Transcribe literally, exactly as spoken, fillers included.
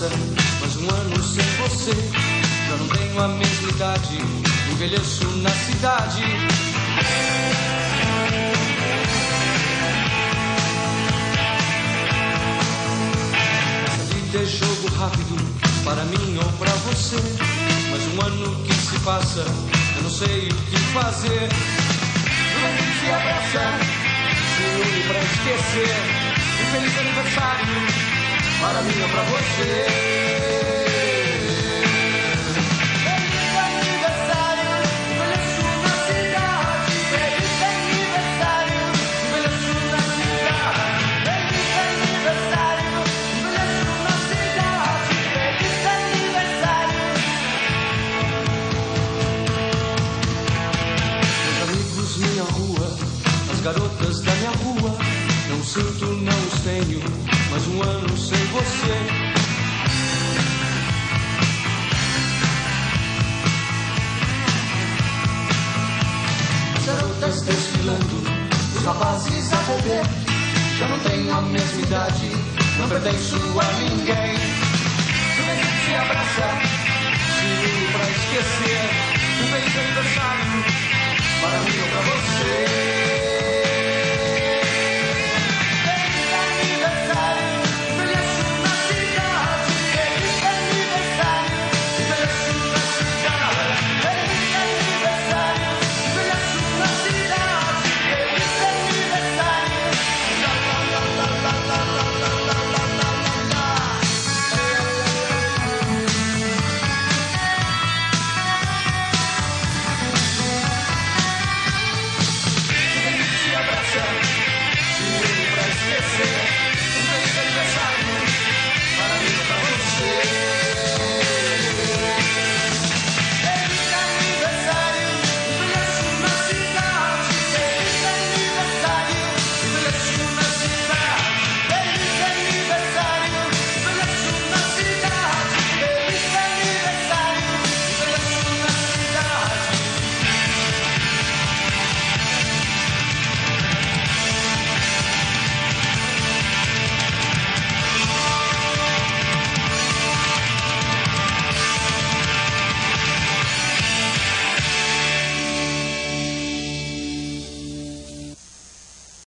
passa, mas um ano sem você. Já não tenho a mesma idade, envelheço na cidade. Essa vida é jogo rápido, para mim ou pra você. Mas um ano que se passa, eu não sei o que fazer. Juventude se abraça, se une pra esquecer. Um feliz aniversário, para mim ou pra você. Garotas da minha rua, não sinto, não os tenho, mas um ano sem você. As garotas desfilando, os rapazes a beber. Já não tenho a mesma idade, não pertenço a ninguém. Juventude se abraça, se une pra esquecer. Um feliz aniversário, para mim ou pra você.